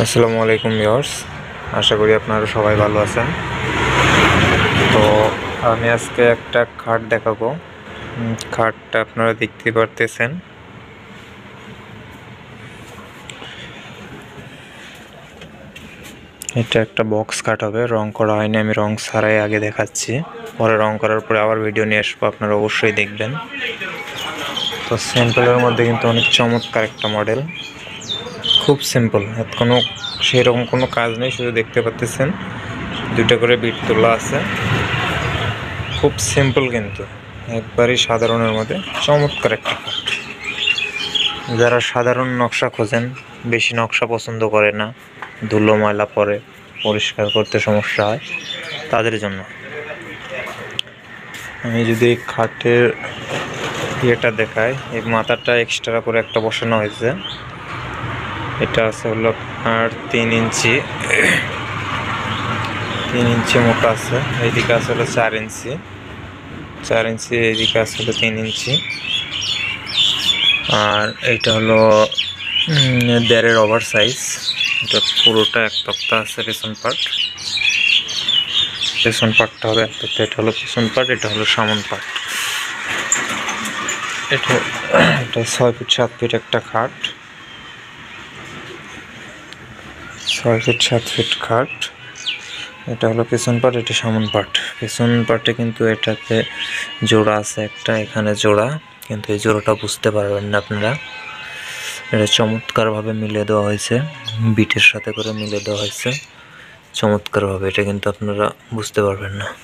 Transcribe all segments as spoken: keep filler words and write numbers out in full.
আসসালামু আলাইকুম ভিউয়ার্স, আশা করি আপনারা সবাই ভালো আছেন। তো আমি আজকে একটা খাট দেখাবো। খাটটা আপনারা দেখতে পারতেছেন। এটা একটা বক্স খাট হবে, রং করা হয়নি, আমি রং ছাড়াই আগে দেখাচ্ছি, পরে রং করার পরে আবার ভিডিও নিয়ে আসবো, আপনারা অবশ্যই দেখবেন। তো সিম্পলের মধ্যে কিন্তু অনেক চমৎকার একটা মডেল, খুব সিম্পল, কোনো সেরকম কোনো কাজ নেই, শুধু দেখতে পাচ্ছেন দুইটা করে বিট তোলা আছে। খুব সিম্পল, কিন্তু একবারই সাধারণের মধ্যে চমৎকার একটা খাট। যারা সাধারণ নকশা খোঁজেন, বেশি নকশা পছন্দ করে না, ধুলো ময়লা পরে পরিষ্কার করতে সমস্যা হয়, তাদের জন্য। আমি যদি খাটের ইয়েটা দেখাই, এই মাথাটা এক্সট্রা করে একটা বসানো হয়েছে। এটা আছে হলো আর তিন ইঞ্চি তিন ইঞ্চি মোটা আছে, এইদিকে আছে হলো চার ইঞ্চি চার ইঞ্চি এইদিকে আছে হলো তিন ইঞ্চি আর এইটা হলো দেড়ের ওভার সাইজ। এটা পুরোটা এক তক্তা আছে, পেছন পার্ট পেছন পার্টটা হবে এক তক্তা। এটা হলো পেছন পার্ট, এটা হলো সামন পার্ট। এটা এটা ছয় ফিট সাত ফিট একটা খাট, ছয় ফিট সাত ফিট খাট। এটা হলো পেছন পার্ট, এটা সামন পার্ট। পেছন পার্টে কিন্তু এটাতে জোড়া আছে একটা, এখানে জোড়া, কিন্তু এই জোড়াটা বুঝতে পারবেন না আপনারা। এটা চমৎকারভাবে মিলে দেওয়া হয়েছে, বিটের সাথে করে মিলে দেওয়া হয়েছে চমৎকারভাবে, এটা কিন্তু আপনারা বুঝতে পারবেন না।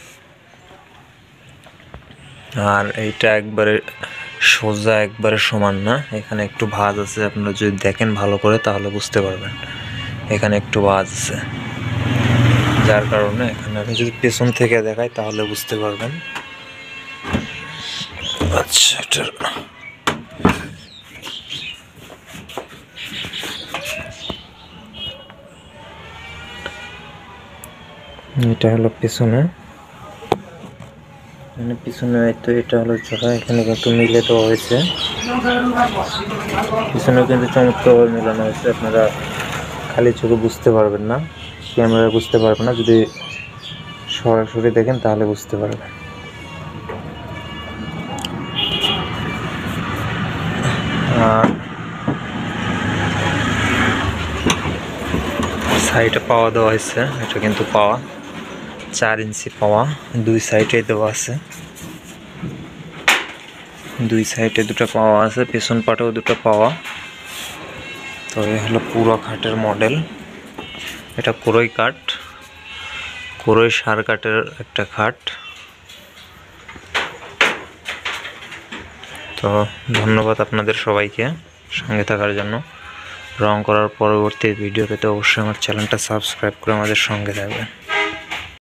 আর এইটা একবারে সোজা, একবারে সমান না, এখানে একটু ভাঁজ আছে। আপনারা যদি দেখেন ভালো করে তাহলে বুঝতে পারবেন, এখানে একটু ভাঁজ আছে, যার কারণে এখানে আমি যদি পেছন থেকে দেখাই তাহলে বুঝতে পারবেন। আচ্ছা, এটা এটা হলো পেছনে, মানে পিছনে তো এটা হলো জোড়া, এখানে কিন্তু মিলে দেওয়া হয়েছে, পিছনে কিন্তু চমৎকারভাবে মিলানো হয়েছে। আপনারা খালি চোখে বুঝতে পারবেন না, ক্যামেরায় বুঝতে পারবেন না, যদি সরাসরি দেখেন তাহলে বুঝতে পারবেন। আর সাইডে পাওয়া দেওয়া হয়েছে, এটা কিন্তু পাওয়া চার ইঞ্চি পাওয়া, দুই সাইডে দেওয়া আছে, দুই সাইডে দুটো পাওয়া আছে, পেছন পাটেও দুটো পাওয়া। তো এই হলো পুরো খাটের মডেল। এটা কোরই কাঠ, কোরই সার কাঠের একটা খাট। তো ধন্যবাদ আপনাদের সবাইকে সঙ্গে থাকার জন্য। রং করার পরবর্তী ভিডিও পেতে অবশ্যই আমার চ্যানেলটা সাবস্ক্রাইব করে আমাদের সঙ্গে থাকবেন।